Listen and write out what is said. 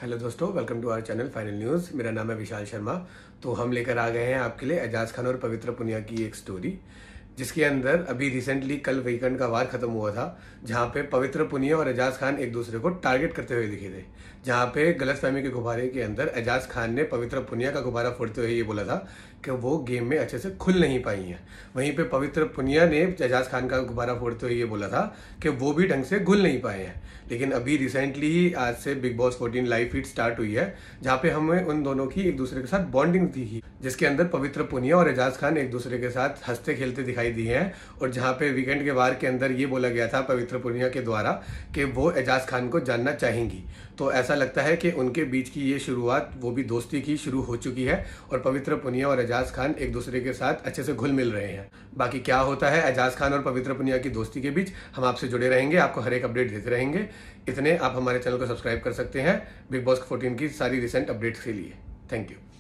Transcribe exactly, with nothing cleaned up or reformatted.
Hello दोस्तों, welcome to our channel final news. मेरा नाम है विशाल शर्मा। तो हम लेकर आ गए हैं आपके लिए एजाज खान और पवित्र पुनिया की एक स्टोरी, जिसके अंदर अभी रिसेंटली कल वीकेंड का वार खत्म हुआ था, जहां पे पवित्र पुनिया और एजाज खान एक दूसरे को टारगेट करते हुए दिखे थे। जहां पे गलतफहमी के गुब्बारे के अंदर एजाज खान ने पवित्र पुनिया का गुब्बारा फोड़ते हुए ये बोला था कि वो गेम में अच्छे से खुल नहीं पाई हैं। वहीं पे पवित्र पुनिया ने एजाज खान का गुब्बारा फोड़ते हुए ये बोला था कि वो भी ढंग से घुल नहीं पाए हैं। लेकिन अभी रिसेंटली ही आज से Bigg Boss fourteen live feed start हुई है, जहाँ पे हमें उन दोनों की एक दूसरे के साथ बॉन्डिंग थी, जिसके अंदर पवित्र पुनिया और एजाज खान एक दूसरे के साथ हंसते खेलते दिखाई दिए हैं। और जहाँ पे वीकेंड के वार के अंदर ये बोला गया था पवित्र पुनिया के द्वारा कि वो एजाज खान को जानना चाहेंगी। तो ऐसा लगता है कि उनके बीच की ये शुरुआत वो भी दोस्ती की शुरू हो चुकी है और पवित्र पुनिया और एजाज खान एक दूसरे के साथ अच्छे से घुल मिल रहे हैं। बाकी क्या होता है एजाज खान और पवित्र पुनिया की दोस्ती के बीच, हम आपसे जुड़े रहेंगे, आपको हर एक अपडेट देते रहेंगे। इतने आप हमारे चैनल को सब्सक्राइब कर सकते हैं बिग बॉस फोर्टीन की सारी रिसेंट अपडेट्स के लिए। Thank you.